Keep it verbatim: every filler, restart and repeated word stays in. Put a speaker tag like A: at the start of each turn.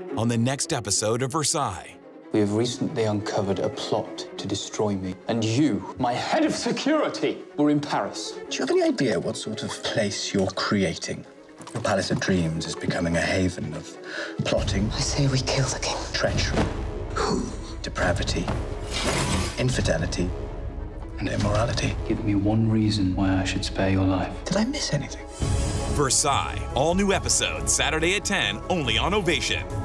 A: on the next episode of Versailles.
B: We have recently uncovered a plot to destroy me, and you, my head of security, were in Paris.
C: Do you have any idea what sort of place you're creating? Your Palace of Dreams is becoming a haven of plotting.
D: I say we kill the king.
C: Treachery, depravity, infidelity, and immorality.
B: Give me one reason why I should spare your life.
C: Did I miss anything?
A: Versailles, all new episodes, Saturday at ten, only on Ovation.